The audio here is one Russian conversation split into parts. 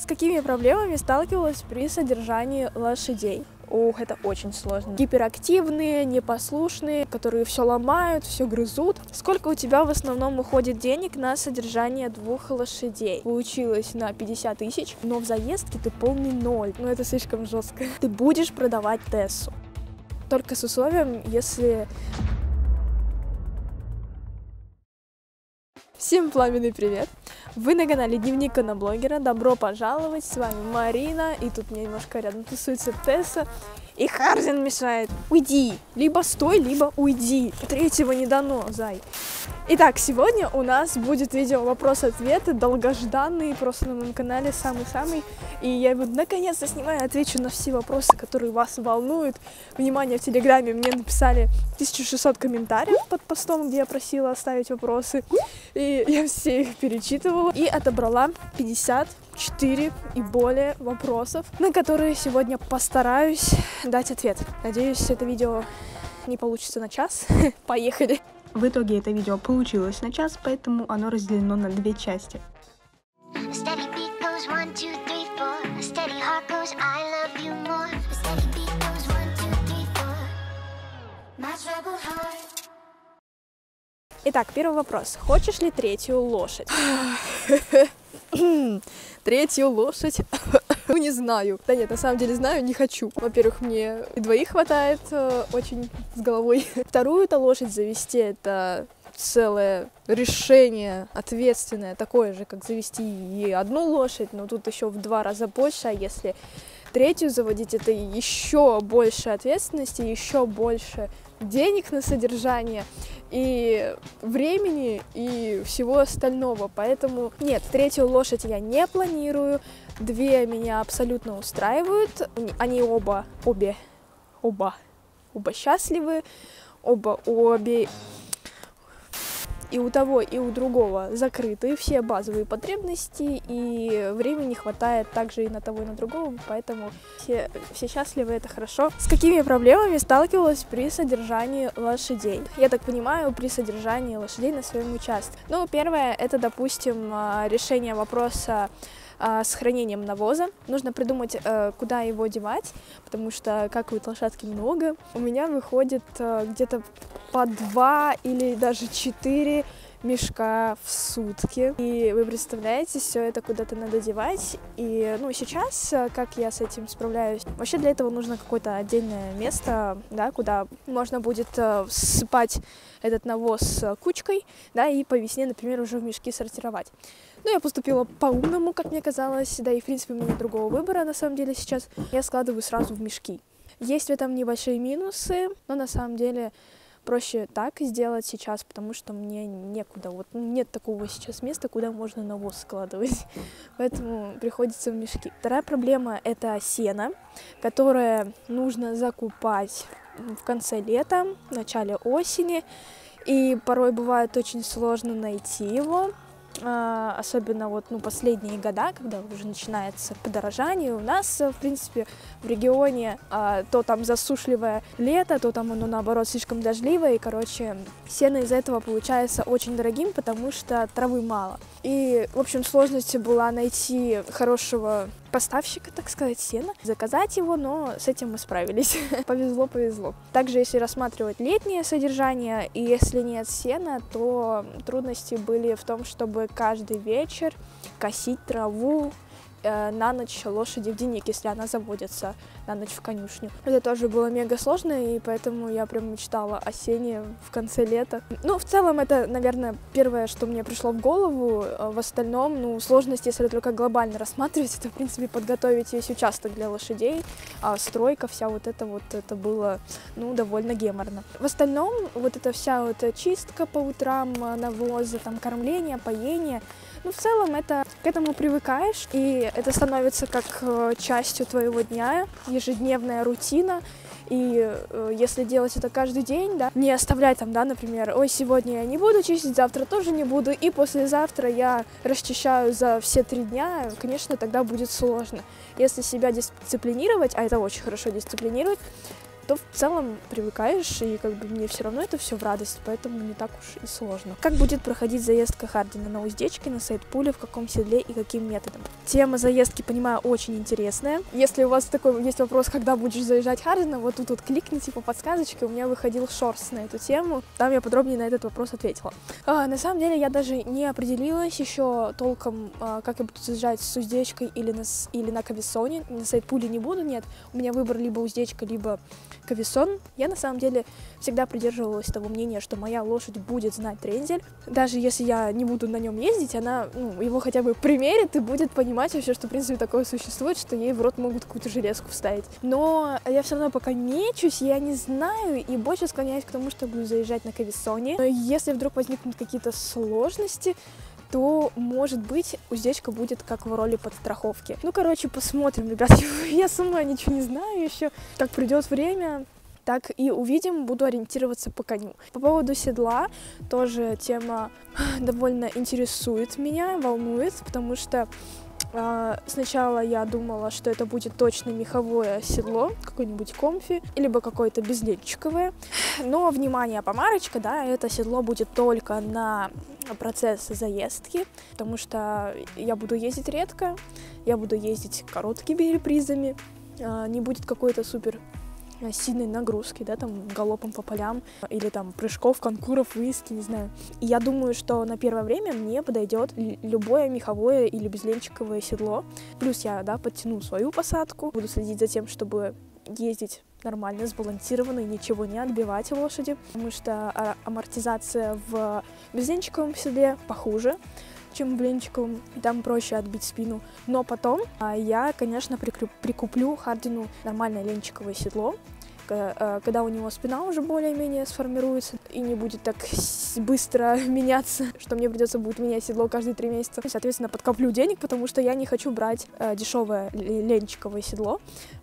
С какими проблемами сталкивалась при содержании лошадей? Ох, это очень сложно. Гиперактивные, непослушные, которые все ломают, все грызут. Сколько у тебя в основном уходит денег на содержание 2 лошадей? Получилось на 50 тысяч, но в заездке ты полный ноль. Ну это слишком жестко. Ты будешь продавать Тессу. Только с условием, если... Всем пламенный привет! Вы на канале Дневник Коноблогера. Добро пожаловать! С вами Марина. И тут мне немножко рядом тусуется Тесса. И Харзин мешает. Уйди! Либо стой, либо уйди. Третьего не дано, зай. Итак, сегодня у нас будет видео вопрос-ответы, долгожданный, просто на моем канале самый-самый. И я его наконец-то снимаю, отвечу на все вопросы, которые вас волнуют. Внимание, в Телеграме мне написали 1600 комментариев под постом, где я просила оставить вопросы. И я все их перечитывала и отобрала 54 и более вопросов, на которые сегодня постараюсь дать ответ. Надеюсь, это видео не получится на час. Поехали! В итоге это видео получилось на час, поэтому оно разделено на 2 части. Итак, первый вопрос. Хочешь ли 3-ю лошадь? 3-ю лошадь? Ну, не знаю. Да нет, на самом деле знаю, не хочу. Во-первых, мне и 2 хватает очень с головой. 2-ю-то лошадь завести — это целое решение ответственное, такое же, как завести и 1 лошадь, но тут еще в 2 раза больше, а если 3-ю заводить, это еще больше ответственности, еще больше денег на содержание и времени и всего остального, поэтому нет, 3-ю лошадь я не планирую, 2 меня абсолютно устраивают, они обе счастливы, обе и у того, и у другого закрыты все базовые потребности, и времени хватает также и на того, и на другого, поэтому все счастливы, это хорошо. С какими проблемами сталкивалась при содержании лошадей? Я так понимаю, при содержании лошадей на своем участке. Ну, первое, это, допустим, решение вопроса с хранением навоза. Нужно придумать, куда его девать, потому что какают лошадки много. У меня выходит где-то по 2 или даже 4 мешка в сутки. И вы представляете, все это куда-то надо девать. И ну, сейчас, как я с этим справляюсь? Вообще для этого нужно какое-то отдельное место, да, куда можно будет ссыпать этот навоз кучкой, да, и по весне, например, уже в мешки сортировать. Ну, я поступила по-умному, как мне казалось, да, и, в принципе, у меня нет другого выбора, на самом деле, сейчас. Я складываю сразу в мешки. Есть в этом небольшие минусы, но, на самом деле, проще так сделать сейчас, потому что мне некуда, вот нет такого сейчас места, куда можно навоз складывать, поэтому приходится в мешки. Вторая проблема — это сено, которое нужно закупать в конце лета, в начале осени, и порой бывает очень сложно найти его. Особенно вот, ну, последние года, когда уже начинается подорожание. У нас, в принципе, в регионе то там засушливое лето, то там оно, наоборот, слишком дождливое. И, короче, сено из-за этого получается очень дорогим, потому что травы мало. И, в общем, сложность была найти хорошего поставщика, так сказать, сена, заказать его, но с этим мы справились. Повезло. Также, если рассматривать летнее содержание, и если нет сена, то трудности были в том, чтобы каждый вечер косить траву на ночь лошади в денник, если она заводится на ночь в конюшню. Это тоже было мега сложно, и поэтому я прям мечтала о сене в конце лета. Ну, в целом, это, наверное, первое, что мне пришло в голову. В остальном, ну, сложность, если только глобально рассматривать, это, в принципе, подготовить весь участок для лошадей, стройка, вся вот это было, ну, довольно геморно. В остальном, вот эта вся вот чистка по утрам, навоза, там, кормление, поение, ну, в целом, к этому привыкаешь, и это становится как частью твоего дня, ежедневная рутина. И если делать это каждый день, да, не оставлять там, да, например, ой, сегодня я не буду чистить, завтра тоже не буду, и послезавтра я расчищаю за все 3 дня, конечно, тогда будет сложно. Если себя дисциплинировать, а это очень хорошо дисциплинировать, то в целом привыкаешь, и как бы мне все равно это все в радость, поэтому не так уж и сложно. Как будет проходить заездка Хардина на уздечке, на сайт-пуле, в каком седле и каким методом? Тема заездки, понимаю, очень интересная. Если у вас такой есть вопрос, когда будешь заезжать Хардина, вот тут вот кликните по подсказочке, у меня выходил шортс на эту тему, там я подробнее на этот вопрос ответила. На самом деле я даже не определилась еще толком, как я буду заезжать с уздечкой или на кавессоне. На сайт-пуле не буду, нет. У меня выбор либо уздечка, либо кавессон. Я на самом деле всегда придерживалась того мнения, что моя лошадь будет знать трензель. Даже если я не буду на нем ездить, она его хотя бы примерит и будет понимать вообще, что в принципе такое существует, что ей в рот могут какую-то железку вставить. Но я все равно пока мечусь, я не знаю, и больше склоняюсь к тому, что буду заезжать на кавессоне. Но если вдруг возникнут какие-то сложности, то, может быть, уздечка будет как в роли подстраховки. Посмотрим, ребят, я сама ничего не знаю еще. Как придет время, так и увидим, буду ориентироваться по коню. По поводу седла тоже тема довольно интересует меня, волнует, потому что сначала я думала, что это будет точно меховое седло, какое-нибудь комфи, либо какое-то безлетчиковое. Но, внимание, помарочка, да, это седло будет только на процесс заездки, потому что я буду ездить редко, я буду ездить короткими репризами, не будет какой-то супер сильной нагрузки, да, там, галопом по полям, или там прыжков, конкуров, выездки, не знаю. И я думаю, что на первое время мне подойдет любое меховое или безленчиковое седло. Плюс я, да, подтяну свою посадку, буду следить за тем, чтобы ездить нормально, сбалансированно и ничего не отбивать лошади, потому что амортизация в безленчиковом седле похуже, чем в ленчиковом, и там проще отбить спину. Но потом я, конечно, прикуплю Хардину нормальное ленчиковое седло, когда у него спина уже более-менее сформируется и не будет так быстро меняться, что мне придется будет менять седло каждые 3 месяца. Соответственно, подкоплю денег, потому что я не хочу брать дешевое ленчиковое седло.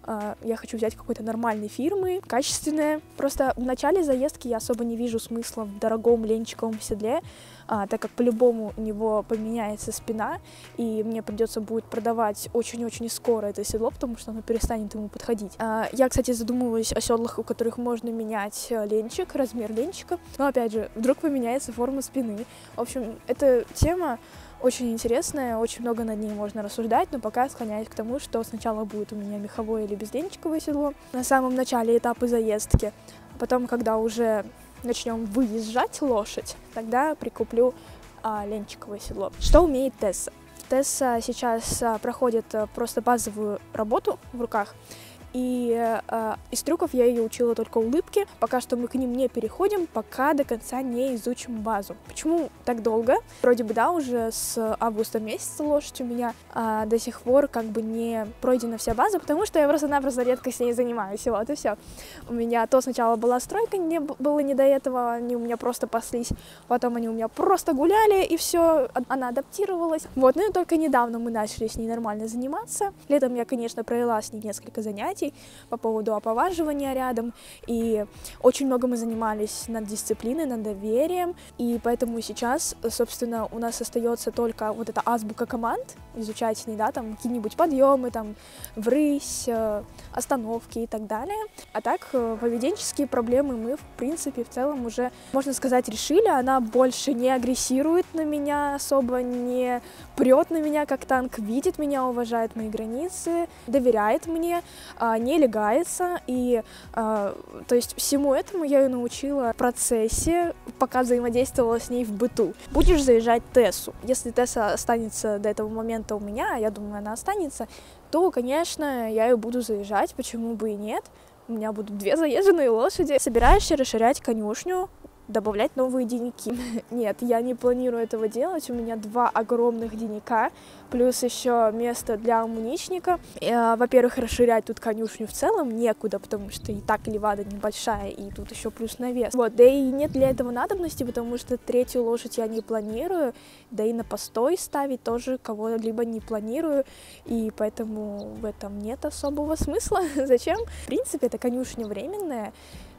Я хочу взять какой-то нормальной фирмы, качественное. Просто в начале заездки я особо не вижу смысла в дорогом ленчиковом седле, так как по-любому у него поменяется спина, и мне придется будет продавать очень-очень скоро это седло, потому что оно перестанет ему подходить. Я, кстати, задумываюсь о седлах, у которых можно менять ленчик, размер ленчика, но, опять же, вдруг поменяется форма спины. В общем, эта тема очень интересная, очень много над ней можно рассуждать, но пока склоняюсь к тому, что сначала будет у меня меховое или безленчиковое седло на самом начале этапа заездки, а потом, когда уже начнем выезжать лошадь, тогда прикуплю ленчиковое седло. Что умеет Тесса? Тесса сейчас проходит просто базовую работу в руках, и из трюков я ее учила только улыбки. Пока что мы к ним не переходим, пока до конца не изучим базу. Почему так долго? Вроде бы, да, уже с августа месяца лошадь у меня до сих пор как бы не пройдена вся база, потому что я просто-напросто редко с ней занимаюсь, вот и все. У меня то сначала была стройка, не было не до этого, они у меня просто паслись, потом они у меня просто гуляли, и все, она адаптировалась. Вот, ну и только недавно мы начали с ней нормально заниматься. Летом я, конечно, провела с ней несколько занятий по поводу оповаживания рядом, и очень много мы занимались над дисциплиной, над доверием, и поэтому сейчас, собственно, у нас остается только вот эта азбука команд, изучать с ней, да, там какие-нибудь подъемы, там, врысь, остановки и так далее. А так, поведенческие проблемы мы, в принципе, в целом уже, можно сказать, решили. Она больше не агрессирует на меня, особо не прет на меня, как танк, видит меня, уважает мои границы, доверяет мне, не лягается, и то есть всему этому я ее научила в процессе, пока взаимодействовала с ней в быту. Будешь заезжать Тессу. Если Тесса останется до этого момента у меня, я думаю, она останется, то, конечно, я ее буду заезжать, почему бы и нет. У меня будут 2 заезженные лошади. Собираешься расширять конюшню, добавлять новые денеки? Нет, я не планирую этого делать. У меня 2 огромных денека, плюс еще место для амуничника. Во-первых, расширять тут конюшню в целом некуда, потому что и так левада небольшая, и тут еще плюс навес. Вот, да и нет для этого надобности, потому что 3-ю лошадь я не планирую, да и на постой ставить тоже кого-либо не планирую, и поэтому в этом нет особого смысла. Зачем? В принципе, это конюшня временная.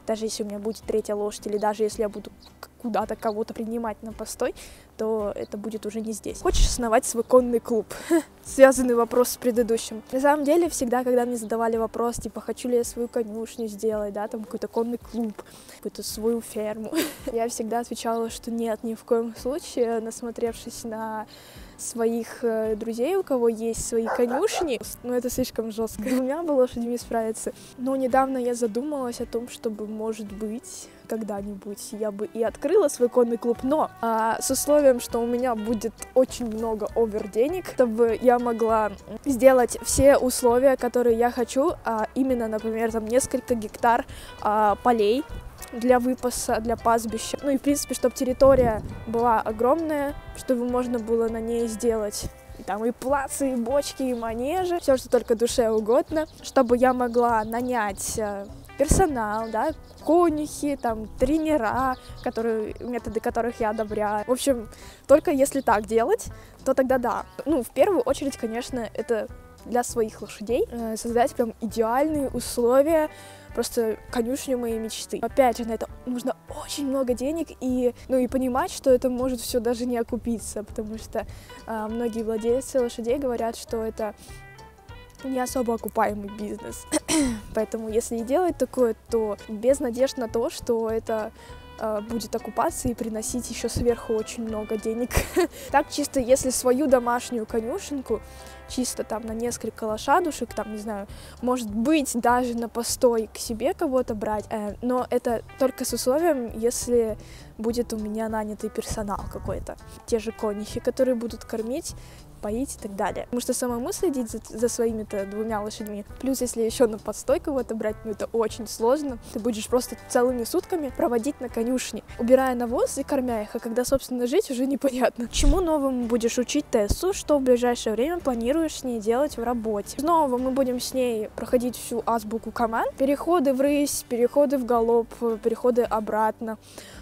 даже если у меня будет третья лошадь, или даже если я буду куда-то кого-то принимать на постой, то это будет уже не здесь. Хочешь основать свой конный клуб? Связанный вопрос с предыдущим. На самом деле, всегда, когда мне задавали вопрос, типа, хочу ли я свою конюшню сделать, да, там какой-то конный клуб, какую-то свою ферму, я всегда отвечала, что нет, ни в коем случае, насмотревшись на своих друзей, у кого есть свои конюшни, но это слишком жестко. С двумя бы лошадьми справиться. Но недавно я задумалась о том, чтобы, может быть, когда-нибудь я бы и открыла свой конный клуб, но с условием, что у меня будет очень много денег, чтобы я могла сделать все условия, которые я хочу, именно, например, там несколько гектар полей для выпаса, для пастбища. Ну и, в принципе, чтобы территория была огромная, чтобы можно было на ней сделать там и плацы, и бочки, и манежи, все, что только душе угодно, чтобы я могла нанять персонал, да, конюхи, там, тренера, методы которых я одобряю. В общем, только если так делать, то тогда да. Ну, в первую очередь, конечно, это для своих лошадей создать прям идеальные условия, просто конюшню моей мечты. Опять же, на это нужно очень много денег и понимать, что это может все даже не окупиться, потому что многие владельцы лошадей говорят, что это не особо окупаемый бизнес. Поэтому, если и делать такое, то без надежд на то, что это будет окупаться и приносить еще сверху очень много денег. Так чисто, если свою домашнюю конюшенку, чисто там на несколько лошадушек, там, не знаю, может быть, даже на постой к себе кого-то брать, но это только с условием, если будет у меня нанятый персонал какой-то. Те же конюхи, которые будут кормить, поить и так далее. Потому что самому следить за своими-то двумя лошадьми, плюс если еще на подстой кого-то брать, это очень сложно. Ты будешь просто целыми сутками проводить на конюшне, убирая навоз и кормя их, а когда, собственно, жить, уже непонятно. Чему новому будешь учить Тессу, что в ближайшее время планируешь с ней делать в работе. Снова мы будем с ней проходить всю азбуку команд, переходы в рысь, переходы в галоп, переходы обратно,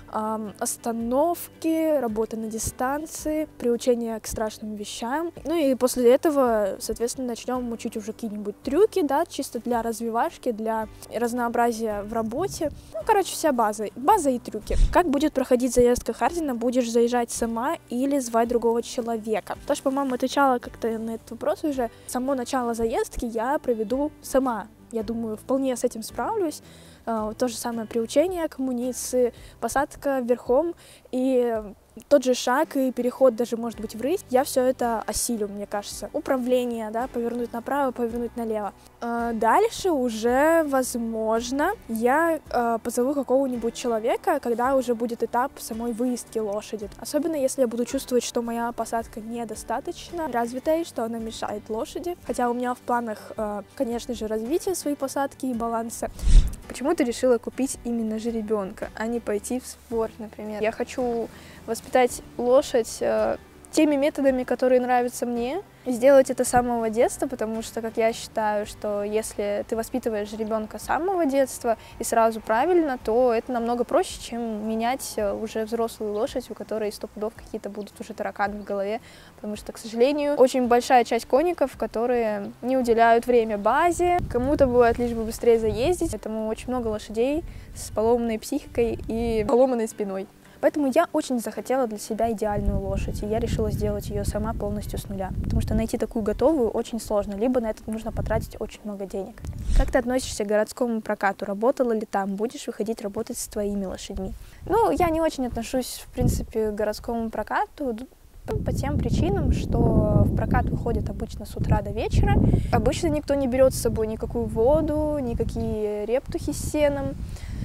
остановки, работа на дистанции, приучение к страшным вещам. Ну и после этого, соответственно, начнем учить уже какие-нибудь трюки, да, чисто для развивашки, для разнообразия в работе. Ну, короче, вся база и трюки. Как будет проходить заездка Хардина? Будешь заезжать сама или звать другого человека? Тоже, по-моему, отвечала как-то на этот вопрос уже. Само начало заездки я проведу сама. Я думаю, вполне с этим справлюсь. То же самое приучение к амуниции, посадка верхом и тот же шаг и переход даже, может быть, в рысь. Я все это осилю, мне кажется. Управление, да, повернуть направо, повернуть налево. Дальше уже, возможно, я позову какого-нибудь человека, когда уже будет этап самой выездки лошади. Особенно, если я буду чувствовать, что моя посадка недостаточно развитая, что она мешает лошади. Хотя у меня в планах, конечно же, развитие своей посадки и баланса. Почему ты решила купить именно жеребенка, а не пойти в спорт, например? Я хочу воспитать лошадь теми методами, которые нравятся мне, сделать это с самого детства, потому что, как я считаю, что если ты воспитываешь ребенка с самого детства и сразу правильно, то это намного проще, чем менять уже взрослую лошадь, у которой 100 пудов какие-то будут уже тараканы в голове, потому что, к сожалению, очень большая часть конников, которые не уделяют время базе, кому-то бывает лишь бы быстрее заездить, поэтому очень много лошадей с поломанной психикой и поломанной спиной. Поэтому я очень захотела для себя идеальную лошадь, и я решила сделать ее сама полностью с нуля. Потому что найти такую готовую очень сложно, либо на это нужно потратить очень много денег. Как ты относишься к городскому прокату? Работала ли там? Будешь выходить работать с твоими лошадьми? Ну, я не очень отношусь, в принципе, к городскому прокату, по тем причинам, что в прокат выходят обычно с утра до вечера. Обычно никто не берет с собой никакую воду, никакие рептухи с сеном.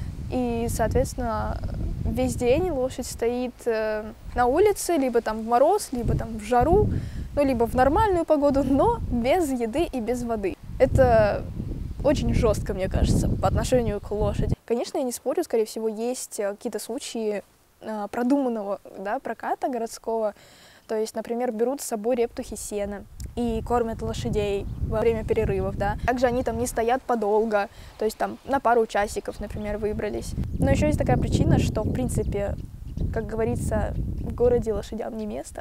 И, соответственно, весь день лошадь стоит на улице, либо там в мороз, либо там в жару, ну, либо в нормальную погоду, но без еды и без воды. Это очень жестко, мне кажется, по отношению к лошади. Конечно, я не спорю, скорее всего, есть какие-то случаи продуманного, да, проката городского. То есть, например, берут с собой рептухи сена и кормят лошадей во время перерывов, да. Также они там не стоят подолго, то есть там на пару часиков, например, выбрались. Но еще есть такая причина, что, в принципе, как говорится, в городе лошадям не место.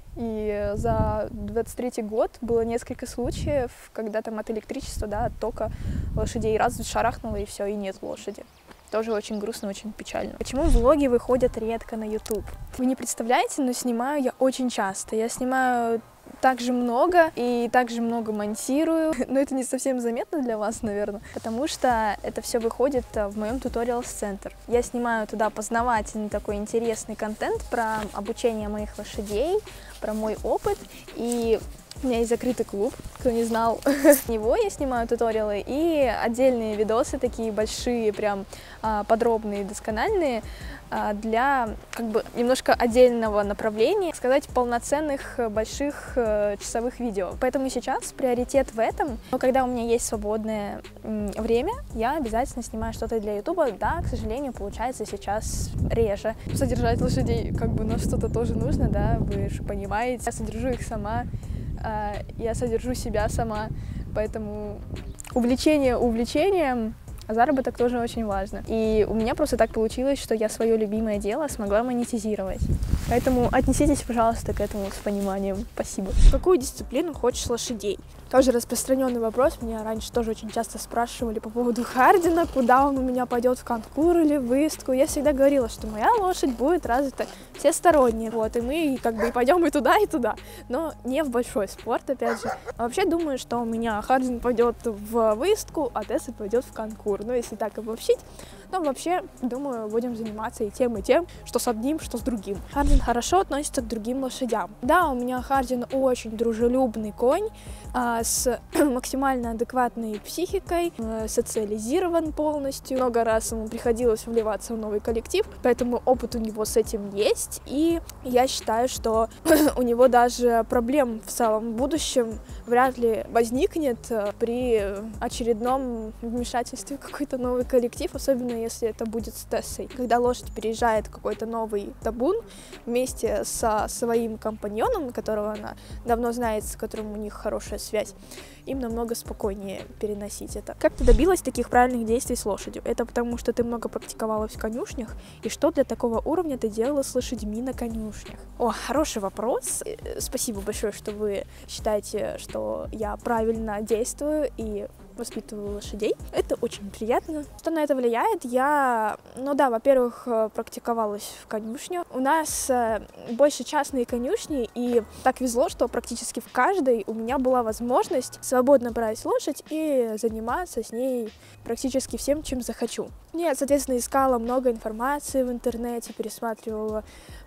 И за 23-й год было несколько случаев, когда там от электричества, да, от тока лошадей раз шарахнуло, и все, и нет лошади. Тоже очень грустно, очень печально. Почему влоги выходят редко на YouTube? Вы не представляете, но снимаю я очень часто. Я снимаю также много и также много монтирую, но это не совсем заметно для вас, наверное, потому что это все выходит в моем Tutorials-центр. Я снимаю туда познавательный такой интересный контент про обучение моих лошадей, про мой опыт, и у меня есть закрытый клуб, кто не знал. С него я снимаю туториалы и отдельные видосы, такие большие, прям подробные, доскональные, для как бы немножко отдельного направления, сказать, полноценных больших часовых видео. Поэтому сейчас приоритет в этом. Но когда у меня есть свободное время, я обязательно снимаю что-то для ютуба. Да, к сожалению, получается сейчас реже. Содержать лошадей как бы на что-то тоже нужно, да, вы же понимаете. Я содержу их сама, я содержу себя сама, поэтому увлечение увлечением, а заработок тоже очень важно. И у меня просто так получилось, что я свое любимое дело смогла монетизировать. Поэтому отнеситесь, пожалуйста, к этому с пониманием. Спасибо. В какую дисциплину хочешь лошадей? Тоже распространенный вопрос. Меня раньше тоже очень часто спрашивали по поводу Хардина, куда он у меня пойдет, в конкур или в выездку. Я всегда говорила, что моя лошадь будет развита всесторонне. Вот, и мы как бы и пойдем и туда, но не в большой спорт, опять же. А вообще думаю, что у меня Хардин пойдет в выездку, а Тесса пойдет в конкур. Ну, если так обобщить. Но вообще, думаю, будем заниматься и тем, что с одним, что с другим. Хардин хорошо относится к другим лошадям. Да, у меня Хардин очень дружелюбный конь, с максимально адекватной психикой, социализирован полностью. Много раз ему приходилось вливаться в новый коллектив, поэтому опыт у него с этим есть. И я считаю, что у него даже проблем в целом будущем вряд ли возникнет при очередном вмешательстве в какой-то новый коллектив, особенно если это будет с Тессой. Когда лошадь переезжает в какой-то новый табун вместе со своим компаньоном, которого она давно знает, с которым у них хорошая связь, им намного спокойнее переносить это. Как ты добилась таких правильных действий с лошадью? Это потому, что ты много практиковалась в конюшнях? И что для такого уровня ты делала с лошадьми на конюшнях? О, хороший вопрос. Спасибо большое, что вы считаете, что я правильно действую и воспитываю лошадей. Это очень приятно. Что на это влияет? Я, во-первых, практиковалась в конюшне. У нас больше частные конюшни, и так везло, что практически в каждой у меня была возможность свободно брать лошадь и заниматься с ней практически всем, чем захочу. Я, соответственно, искала много информации в интернете, пересматривала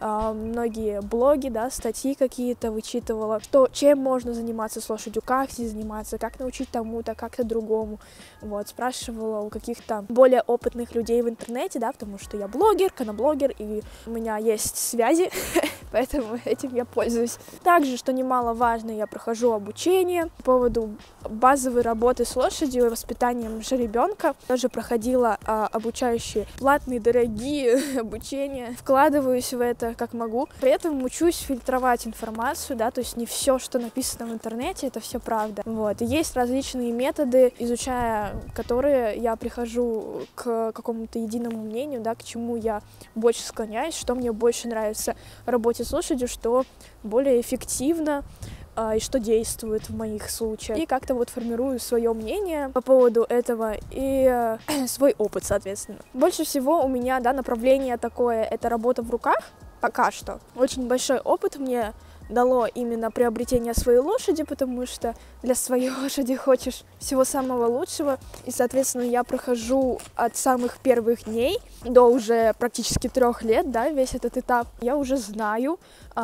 многие блоги, да, статьи какие-то, вычитывала, чем можно заниматься с лошадью, как с ней заниматься, как научить тому-то, как-то другому. Вот, спрашивала у каких-то более опытных людей в интернете, да, потому что я блогер, каноблогер, и у меня есть связи, поэтому этим я пользуюсь. Также, что немаловажно, я прохожу обучение по поводу базовой работы с лошадью и воспитанием жеребенка. Тоже проходила обучающие платные, дорогие обучения. Вкладываюсь в это как могу. При этом учусь фильтровать информацию, да, то есть не все, что написано в интернете, это все правда. Вот. И есть различные методы, изучая которые я прихожу к какому-то единому мнению, да, к чему я больше склоняюсь, что мне больше нравится в работе с лошадью, что более эффективно и что действует в моих случаях. И как-то вот формирую свое мнение по поводу этого и свой опыт, соответственно. Больше всего у меня, да, направление такое, это работа в руках, пока что. Очень большой опыт мне дало именно приобретение своей лошади, потому что для своей лошади хочешь всего самого лучшего. И, соответственно, я прохожу от самых первых дней до уже практически 3 лет, да, весь этот этап. Я уже знаю,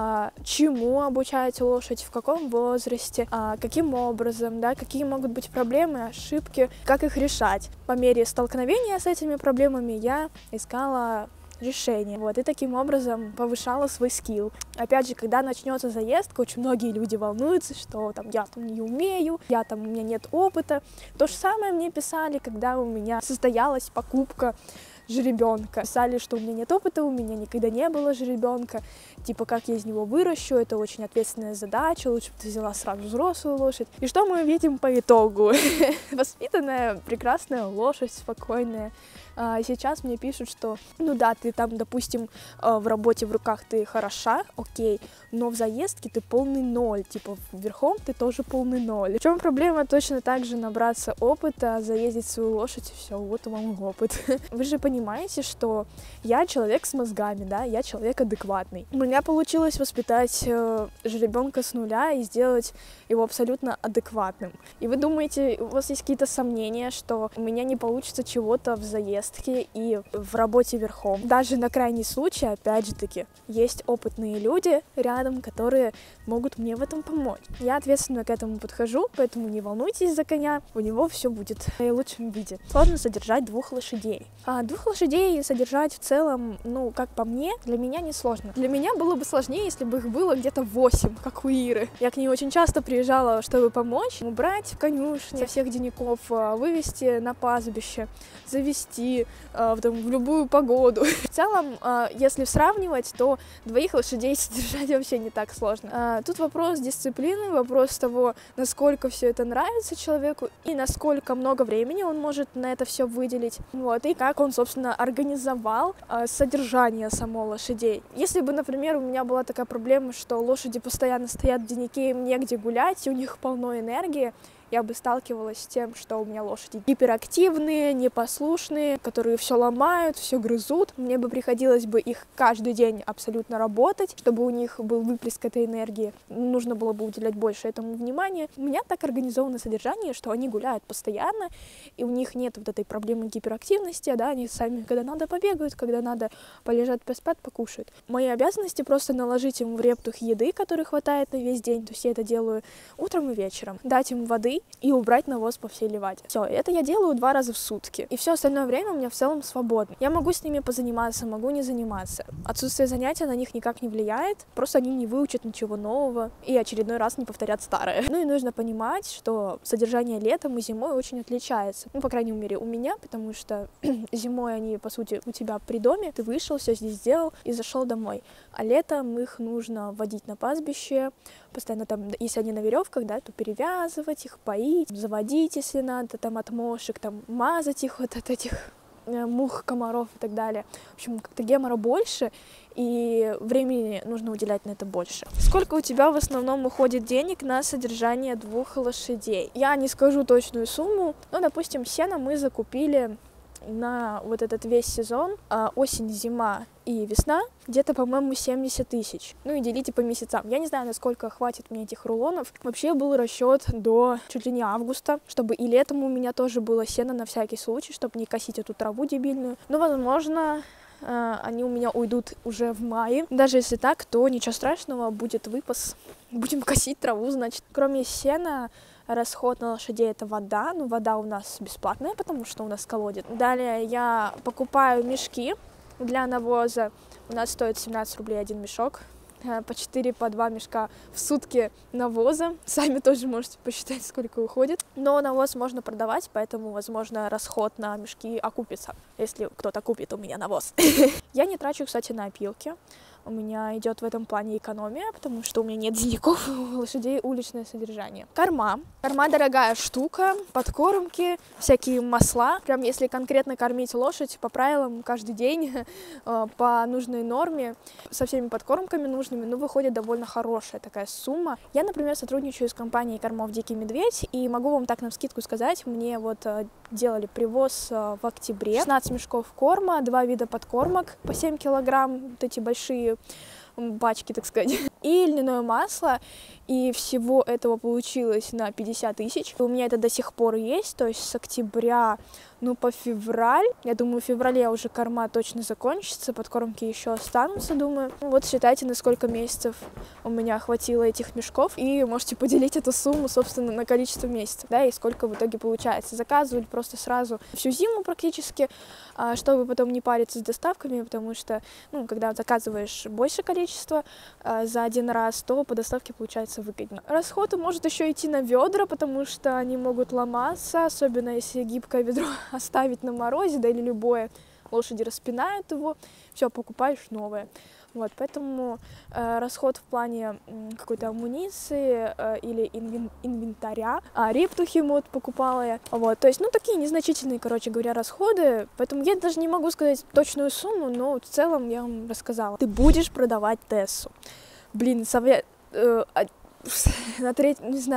чему обучать лошадь, в каком возрасте, каким образом, да, какие могут быть проблемы, ошибки, как их решать. По мере столкновения с этими проблемами я искала решение. Вот, и таким образом повышала свой скилл. Опять же, когда начнется заездка, очень многие люди волнуются, что там я там не умею, у меня нет опыта. То же самое мне писали, когда у меня состоялась покупка жеребенка. Писали, что у меня нет опыта, у меня никогда не было жеребенка, типа, как я из него выращу, это очень ответственная задача, лучше бы ты взяла сразу взрослую лошадь. И что мы видим по итогу? Воспитанная, прекрасная лошадь, спокойная. Сейчас мне пишут, что, ну да, ты там, допустим, в работе в руках ты хороша, окей, но в заездке ты полный ноль, типа, верхом ты тоже полный ноль. В чем проблема? Точно так же набраться опыта, заездить свою лошадь, и все, вот вам опыт. Вы же понимаете, понимаете, что я человек с мозгами, да, я человек адекватный. У меня получилось воспитать жеребенка с нуля и сделать его абсолютно адекватным. И вы думаете, у вас есть какие-то сомнения, что у меня не получится чего-то в заездке и в работе верхом. Даже на крайний случай, опять же таки, есть опытные люди рядом, которые могут мне в этом помочь. Я ответственно к этому подхожу, поэтому не волнуйтесь за коня, у него все будет в наилучшем виде. Сложно содержать 2 лошадей. А 2 лошадей содержать в целом, ну, как по мне, для меня не сложно. Для меня было бы сложнее, если бы их было где-то 8, как у Иры. Я к ней очень часто приезжала, чтобы помочь, убрать в конюшне со всех денников, вывести на пастбище, завести в любую погоду. В целом, если сравнивать, то 2 лошадей содержать вообще не так сложно. Тут вопрос дисциплины, вопрос того, насколько все это нравится человеку и насколько много времени он может на это все выделить. Вот, и как он, собственно, организовал содержание самой лошадей. Если бы, например, у меня была такая проблема, что лошади постоянно стоят в деннике, им негде гулять, и у них полно энергии, я бы сталкивалась с тем, что у меня лошади гиперактивные, непослушные, которые все ломают, все грызут. Мне бы приходилось бы их каждый день абсолютно работать, чтобы у них был выплеск этой энергии. Нужно было бы уделять больше этому внимания. У меня так организовано содержание, что они гуляют постоянно, и у них нет вот этой проблемы гиперактивности, да, они сами, когда надо, побегают, когда надо, полежат, поспят, покушают. Мои обязанности просто наложить им в рептух еды, которой хватает на весь день, то есть я это делаю утром и вечером, дать им воды и убрать навоз по всей ливаде. Все, это я делаю 2 раза в сутки. И все остальное время у меня в целом свободно. Я могу с ними позаниматься, могу не заниматься. Отсутствие занятия на них никак не влияет, просто они не выучат ничего нового и очередной раз не повторят старое. Ну и нужно понимать, что содержание летом и зимой очень отличается. Ну, по крайней мере, у меня, потому что зимой они, по сути, у тебя при доме, ты вышел, все здесь сделал и зашел домой. А летом их нужно водить на пастбище, постоянно там, если они на веревках, да, то перевязывать их, поить, заводить, если надо, там от мошек, там мазать их вот от этих мух, комаров и так далее. В общем, как-то гемора больше, и времени нужно уделять на это больше. Сколько у тебя в основном уходит денег на содержание 2 лошадей? Я не скажу точную сумму, но, допустим, сено мы закупили на вот этот весь сезон, осень, зима и весна, где-то, по-моему, 70 тысяч. Ну и делите по месяцам. Я не знаю, насколько хватит мне этих рулонов. Вообще был расчет до чуть ли не августа, чтобы и летом у меня тоже было сено на всякий случай, чтобы не косить эту траву дебильную. Но, возможно, они у меня уйдут уже в мае. Даже если так, то ничего страшного, будет выпас. Будем косить траву, значит. Кроме сена, расход на лошадей — это вода. Ну, вода у нас бесплатная, потому что у нас колодец. Далее я покупаю мешки для навоза. У нас стоит 17 рублей 1 мешок. По 4, по 2 мешка в сутки навоза. Сами тоже можете посчитать, сколько уходит. Но навоз можно продавать, поэтому, возможно, расход на мешки окупится, если кто-то купит у меня навоз. Я не трачу, кстати, на опилки. У меня идет в этом плане экономия, потому что у меня нет денников, у лошадей уличное содержание. Корма. Корма дорогая штука, подкормки, всякие масла. Прям если конкретно кормить лошадь по правилам каждый день, по нужной норме, со всеми подкормками нужными, ну, выходит довольно хорошая такая сумма. Я, например, сотрудничаю с компанией кормов «Дикий медведь», и могу вам так навскидку сказать, мне вот делали привоз в октябре. 16 мешков корма, 2 вида подкормок по 7 килограмм, вот эти большие бачки, так сказать, и льняное масло, и всего этого получилось на 50 тысяч. У меня это до сих пор есть, то есть с октября, ну, по февраль, я думаю, в феврале уже корма точно закончится, подкормки еще останутся, думаю. Ну, вот считайте, на сколько месяцев у меня хватило этих мешков, и можете поделить эту сумму, собственно, на количество месяцев, да, и сколько в итоге получается. Заказывали просто сразу всю зиму практически, чтобы потом не париться с доставками, потому что, ну, когда заказываешь больше количества за один раз, то по доставке получается выгоднее. Расход может еще идти на ведра, потому что они могут ломаться, особенно если гибкое ведро оставить на морозе, да, или любое, лошади распинают его, все, покупаешь новое. Вот, поэтому расход в плане какой-то амуниции или инвентаря, рептухи вот покупала я, вот, то есть, ну, такие незначительные, короче говоря, расходы, поэтому я даже не могу сказать точную сумму, но в целом я вам рассказала. Ты будешь продавать Тессу. Блин, совет на треть, не знаю,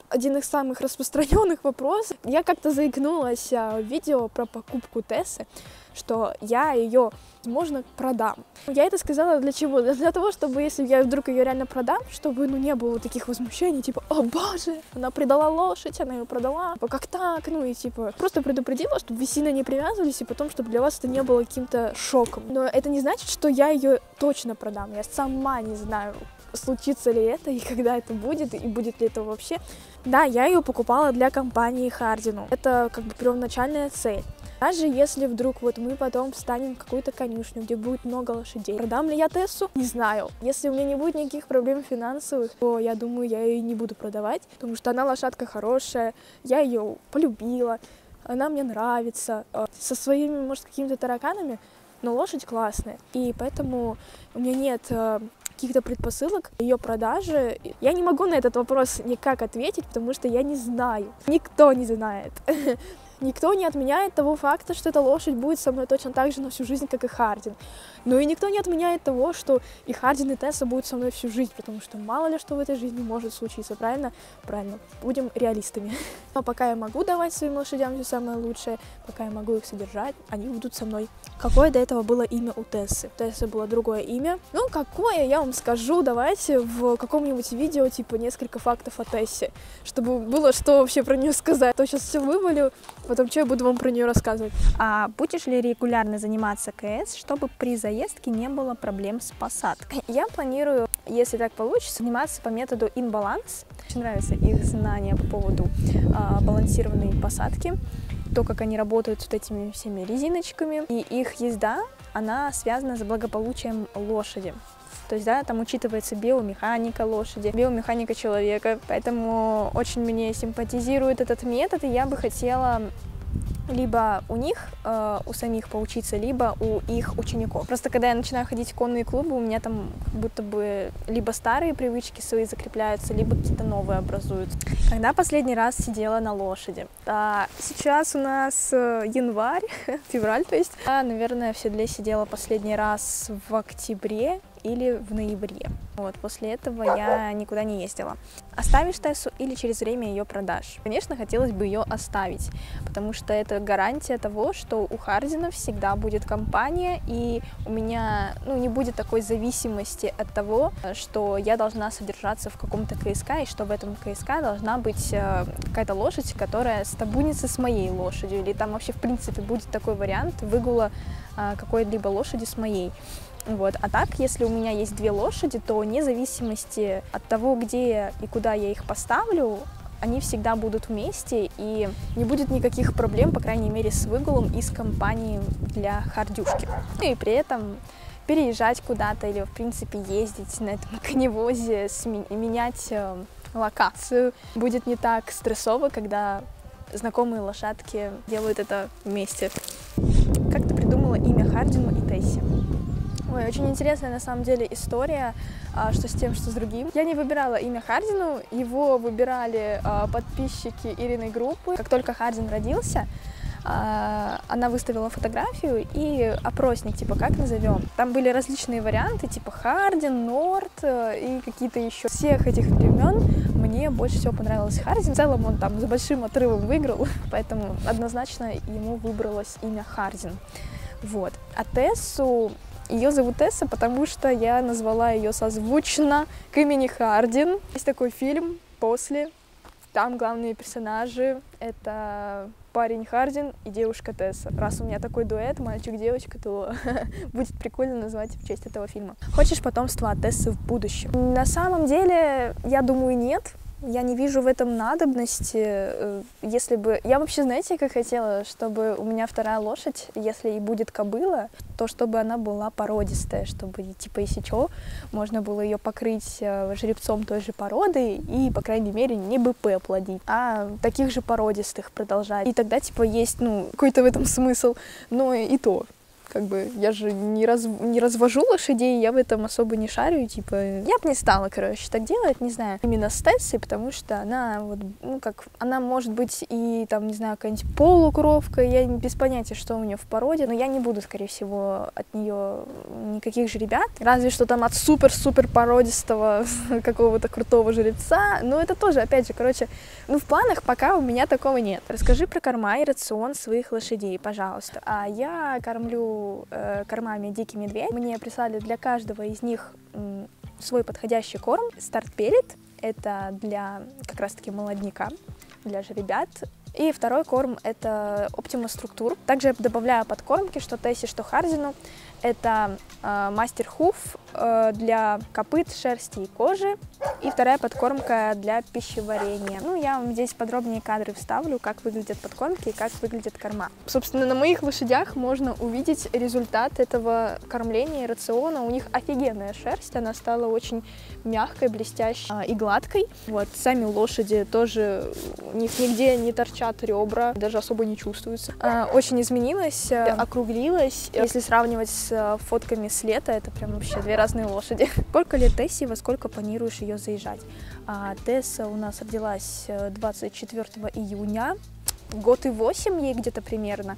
один из самых распространенных вопросов. Я как-то заикнулась в видео про покупку Тессы, что я ее, возможно, продам. Я это сказала для чего? Для того, чтобы, если я вдруг ее реально продам, чтобы, не было таких возмущений, типа, о боже, она предала лошадь, она ее продала, как так, и просто предупредила, чтобы вы сильно не привязывались, и потом, чтобы для вас это не было каким-то шоком. Но это не значит, что я ее точно продам, я сама не знаю, случится ли это, и когда это будет, и будет ли это вообще. Да, я ее покупала для компании Хардину. Это как бы первоначальная цель. Даже если вдруг мы потом встанем в какую-то конюшню, где будет много лошадей, продам ли я Тессу? Не знаю. Если у меня не будет никаких проблем финансовых, то я думаю, я ее не буду продавать, потому что она лошадка хорошая, я ее полюбила, она мне нравится, со своими, может, какими-то тараканами, но лошадь классная, и поэтому у меня нет каких-то предпосылок ее продажи. Я не могу на этот вопрос никак ответить, потому что я не знаю. Никто не знает. Никто не отменяет того факта, что эта лошадь будет со мной точно так же на всю жизнь, как и Хардин. Но и никто не отменяет того, что и Хардин, и Тесса будут со мной всю жизнь, потому что мало ли что в этой жизни может случиться, правильно? Правильно. Будем реалистами. Но пока я могу давать своим лошадям все самое лучшее, пока я могу их содержать, они будут со мной. Какое до этого было имя у Тессы? У Тессы было другое имя. Какое, я вам скажу, давайте в каком-нибудь видео, несколько фактов о Тессе, чтобы было что вообще про нее сказать. То сейчас все вывалю, потом что я буду вам про нее рассказывать. А будешь ли регулярно заниматься КС, чтобы при заездке не было проблем с посадкой? Я планирую, если так получится, заниматься по методу InBalance. Мне нравятся их знания по поводу балансированной посадки, то, как они работают с этими всеми резиночками. И их езда, она связана с благополучием лошади. То есть, да, там учитывается биомеханика лошади, биомеханика человека. Поэтому очень мне симпатизирует этот метод, и я бы хотела либо у них, у самих поучиться, либо у их учеников. Просто когда я начинаю ходить в конные клубы, у меня там будто бы либо старые привычки свои закрепляются, либо какие-то новые образуются. Когда последний раз сидела на лошади? Сейчас у нас январь, февраль, то есть. Я, наверное, в седле сидела последний раз в октябре или в ноябре. После этого я никуда не ездила. Оставишь Тессу или через время ее продашь? Конечно, хотелось бы ее оставить, потому что это гарантия того, что у Хардина всегда будет компания, и у меня не будет такой зависимости от того, что я должна содержаться в каком-то КСК, и что в этом КСК должна быть какая-то лошадь, которая стабунится с моей лошадью, или там вообще в принципе будет такой вариант выгула какой-либо лошади с моей. А так, если у меня есть две лошади, то вне зависимости от того, где и куда я их поставлю, они всегда будут вместе, и не будет никаких проблем, по крайней мере, с выгулом и с компанией для хардюшки. И при этом переезжать куда-то или, в принципе, ездить на этом коневозе, менять локацию будет не так стрессово, когда знакомые лошадки делают это вместе. Как ты придумала имя Хардину и Тессе? Ой, очень интересная на самом деле история, что с тем, что с другим. Я не выбирала имя Хардину, его выбирали подписчики Ириной группы. Как только Хардин родился, она выставила фотографию и опросник, как назовем. Там были различные варианты, Хардин, Норт и какие-то еще. Всех этих племен мне больше всего понравился Хардин. В целом он там с большим отрывом выиграл, поэтому однозначно ему выбралось имя Хардин. А Тессу... Ее зовут Тесса, потому что я назвала ее созвучно к имени Хардин. Есть такой фильм «После». Там главные персонажи — это парень Хардин и девушка Тесса. Раз у меня такой дуэт, мальчик-девочка, то будет прикольно назвать в честь этого фильма. Хочешь потомство от Тессы в будущем? На самом деле, я думаю, нет. Я не вижу в этом надобности. Если бы... Я вообще, знаете, как хотела, чтобы у меня вторая лошадь, если и будет кобыла, то чтобы она была породистая, чтобы если что, можно было ее покрыть жеребцом той же породы и, по крайней мере, не БП плодить, а таких же породистых продолжать. И тогда, есть, какой-то в этом смысл. Но и то. как бы я же не развожу лошадей, я в этом особо не шарю, типа, я бы не стала, короче, так делать, не знаю, именно с Тессой, потому что она вот, ну, как, она может быть и, там, не знаю, какая-нибудь полукровка, я без понятия, что у нее в породе, но я не буду, скорее всего, от нее никаких жеребят, разве что там от супер-супер породистого какого-то крутого жеребца, но это тоже, опять же, короче, ну, в планах пока у меня такого нет. Расскажи про корма и рацион своих лошадей, пожалуйста. Я кормлю кормами Дикий Медведь. Мне прислали для каждого из них свой подходящий корм. Старт-пеллет — это для как раз-таки молодняка, для жеребят. И второй корм — это Optima Structure. Также я добавляю подкормки, что Тессе, что Хардину. Это Мастер Хуф для копыт, шерсти и кожи. И вторая подкормка для пищеварения. Ну, я вам здесь подробнее кадры вставлю, как выглядят подкормки и как выглядят корма. Собственно, на моих лошадях можно увидеть результат этого кормления и рациона. У них офигенная шерсть, она стала очень мягкой, блестящей и гладкой. Вот, сами лошади тоже, у них нигде не торчат ребра, даже особо не чувствуются. Очень изменилась, округлилась. Если сравнивать с фотками с лета, это прям вообще две разные лошади. Сколько лет Тессе, во сколько планируешь ее заезжать? Тесса у нас родилась 24 июня, год и 8 ей где-то примерно.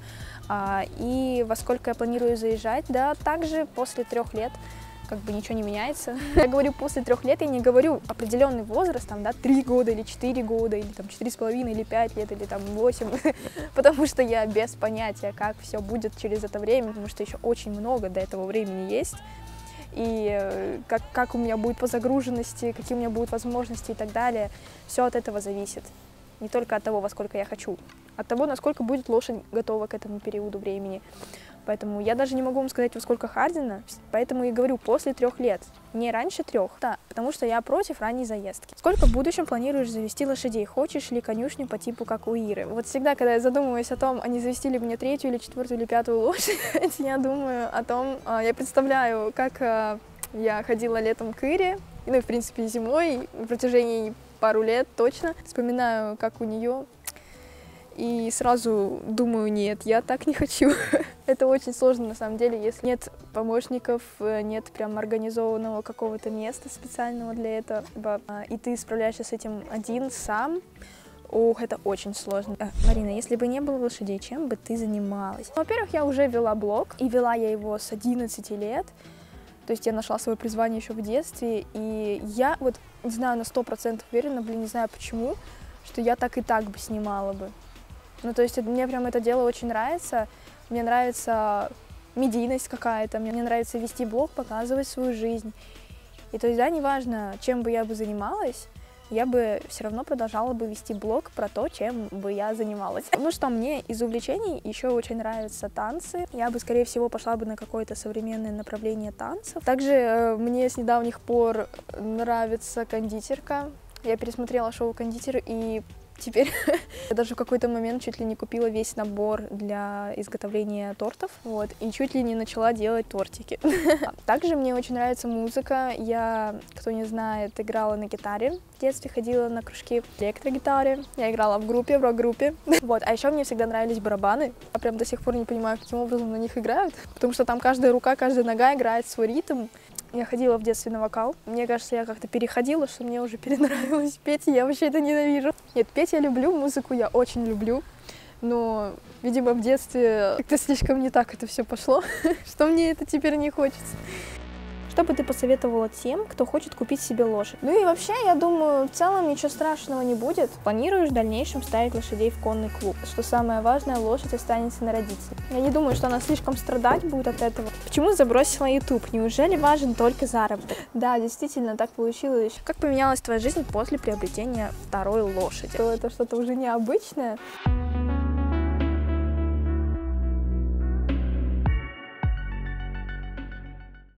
И во сколько я планирую заезжать? Да, также после 3 лет. Как бы ничего не меняется. Я говорю после 3 лет, я не говорю определенный возраст, там, да, 3 года или 4 года, или там 4,5, или 5 лет, или там 8, потому что я без понятия, как все будет через это время, потому что еще очень много до этого времени есть, и как у меня будет по загруженности, какие у меня будут возможности и так далее, все от этого зависит. Не только от того, во сколько я хочу, от того, насколько будет лошадь готова к этому периоду времени. Поэтому я даже не могу вам сказать, во сколько Хардина, поэтому и говорю после 3 лет, не раньше 3, да, потому что я против ранней заездки. Сколько в будущем планируешь завести лошадей? Хочешь ли конюшню по типу как у Иры? Вот всегда, когда я задумываюсь о том, а не завести ли мне 3-ю или 4-ю или 5-ю лошадь, я думаю о том, я представляю, как я ходила летом к Ире, ну и в принципе зимой, на протяжении пару лет точно, вспоминаю, как у нее. И сразу думаю, нет, я так не хочу. Это очень сложно на самом деле, если нет помощников, нет прям организованного какого-то места специального для этого, и ты справляешься с этим один сам. Ох, это очень сложно. Марина, если бы не было лошадей, чем бы ты занималась? Во-первых, я уже вела блог, и вела я его с 11 лет. То есть я нашла свое призвание еще в детстве, и я вот, не знаю, на 100% уверена, не знаю почему, что я так и так бы снимала бы. Ну, то есть мне прям это дело очень нравится, мне нравится медийность какая-то, мне нравится вести блог, показывать свою жизнь. И то есть, да, неважно, чем бы я бы занималась, я бы все равно продолжала бы вести блог про то, чем бы я занималась. Ну что, мне из увлечений еще очень нравятся танцы. Я бы, скорее всего, пошла бы на какое-то современное направление танцев. Также мне с недавних пор нравится кондитерка. Я пересмотрела шоу «Кондитер» и теперь я даже в какой-то момент чуть ли не купила весь набор для изготовления тортов, вот, и чуть ли не начала делать тортики. Также мне очень нравится музыка. Я, кто не знает, играла на гитаре. В детстве ходила на кружки электрогитаре. Я играла в группе, в рок-группе. Вот, а еще мне всегда нравились барабаны. Я прям до сих пор не понимаю, каким образом на них играют, потому что там каждая рука, каждая нога играет свой ритм. Я ходила в детстве на вокал. Мне кажется, я как-то переходила, что мне уже перенравилось петь, и я вообще это ненавижу. Нет, петь я люблю, музыку я очень люблю, но, видимо, в детстве как-то слишком не так это все пошло, что мне это теперь не хочется. Что бы ты посоветовала тем, кто хочет купить себе лошадь? Ну и вообще, я думаю, в целом ничего страшного не будет. Планируешь в дальнейшем ставить лошадей в конный клуб. Что самое важное, лошадь останется на родителей. Я не думаю, что она слишком страдать будет от этого. Почему забросила YouTube? Неужели важен только заработок? Да, действительно, так получилось. Как поменялась твоя жизнь после приобретения второй лошади? Это что-то уже необычное.